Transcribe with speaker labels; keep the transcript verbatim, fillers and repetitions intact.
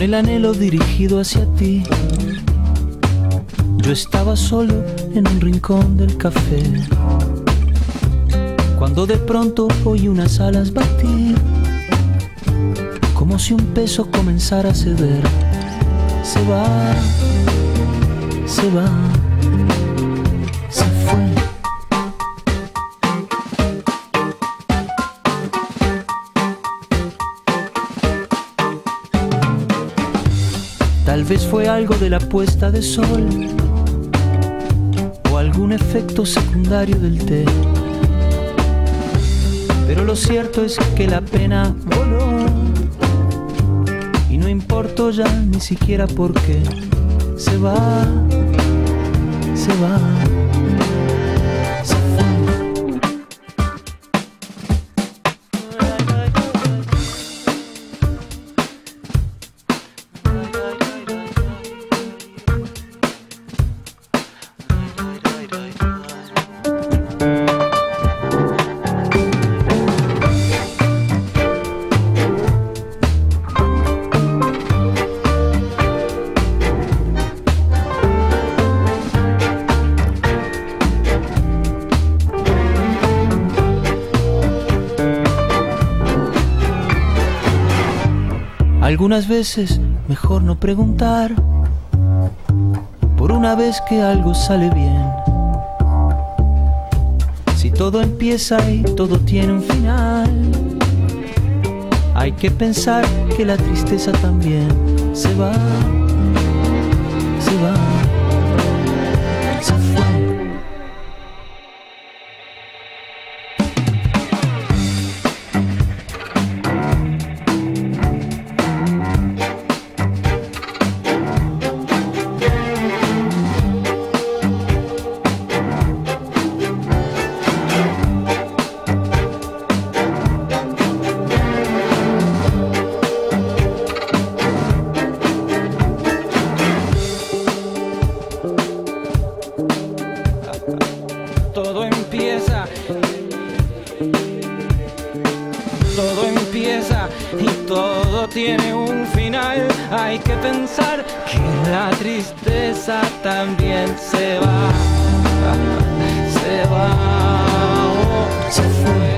Speaker 1: el anhelo dirigido hacia ti. Yo estaba solo en un rincón del café, cuando de pronto oí unas alas batir, como si un peso comenzara a ceder. Se va, se va, se fue. Tal vez fue algo de la puesta de sol o algún efecto secundario del té, pero lo cierto es que la pena voló y no importó ya ni siquiera por qué. Se va, se va, se fue. Algunas veces mejor no preguntar, por una vez que algo sale bien. Si todo empieza y todo tiene un final, hay que pensar que la tristeza también se va, se va, se fue.
Speaker 2: Todo empieza, todo empieza y todo tiene un final. Hay que pensar que la tristeza también se va, se va, oh, se fue.